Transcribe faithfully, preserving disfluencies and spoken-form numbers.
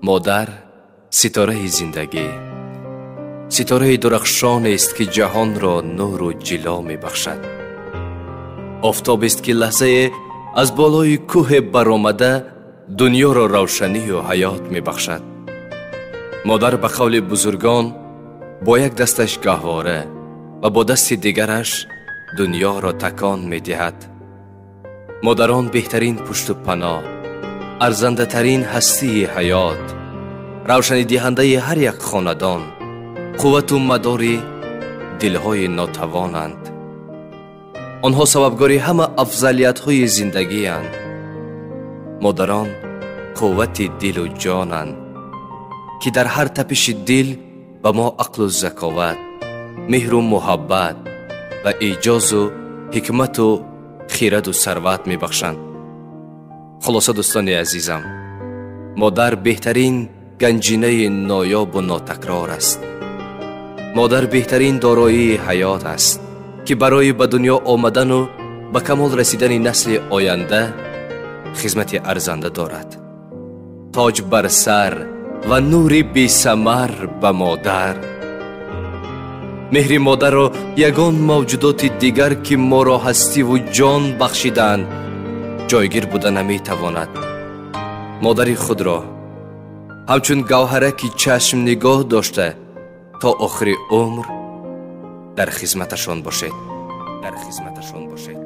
مادر ستاره زندگی، ستاره درخشان است که جهان را نور و جلا می بخشد. آفتاب است که لحظه از بالای کوه برآمده دنیا را روشنی و حیات می بخشد. مادر به قول بزرگان با یک دستش گهواره و با دست دیگرش دنیا را تکان می دهد. مادران بهترین پشت و پناه، ارزنده ترین هستی حیات، روشنی دهنده هر یک خاندان، قوت و مدار دلهای ناتوانند. آنها سببگاری همه افضلیت های زندگی اند. مادران قوت دل و جانند که در هر تپش دل به ما عقل و ذکاوت، مهر و محبت و اعجاز و حکمت و خیرت و ثروت می بخشند. خلاصه دوستان عزیزم، مادر بهترین گنجینه نایاب و ناتکرار است. مادر بهترین دارایی حیات است که برای به دنیا آمدن و به کمال رسیدن نسل آینده خدمت ارزنده دارد. تاج بر سر و نور بی ثمر به مادر. مهر مادر را یگان موجودات دیگر که ما را هستی و جان بخشیدند جایگیر بوده نمی تواند. مادر خود را همچون گوهره که چشم نگاه داشته تا آخر عمر در خدمتشان باشید. در خدمتشان باشید.